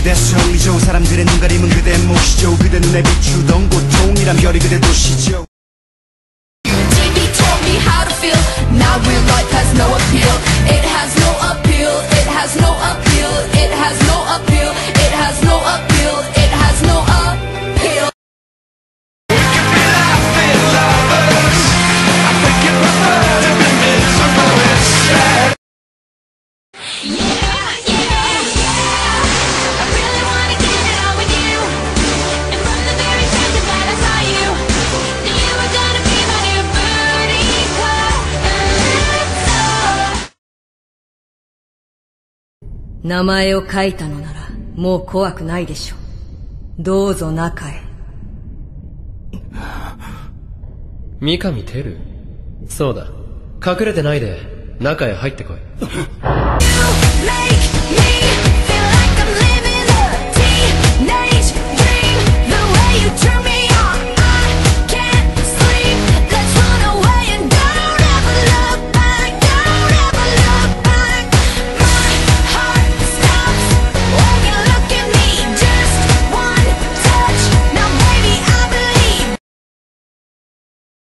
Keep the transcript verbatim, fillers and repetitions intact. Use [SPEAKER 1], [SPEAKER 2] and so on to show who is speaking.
[SPEAKER 1] 그대 설리죠. 사람들의 눈 가림은 그대 몫이죠. 그대 눈에 비추던 고통이란 별이 그대 도시죠.
[SPEAKER 2] T V taught me how to feel. Now real life has no appeal. It has no appeal. It has no appeal. It has no appeal. It has no appeal. It has no appeal.
[SPEAKER 3] We could be laughing lovers. I think you prefer to be miserable instead.
[SPEAKER 2] Yeah, yeah, yeah. I really wanna get it on with you. And from the very second that I saw you, knew you were gonna be my new booty call.
[SPEAKER 4] 名前を書いたのならもう怖くないでしょう。どうぞ中へ。
[SPEAKER 5] 三上照？そうだ、隠れてないで中へ入ってこい。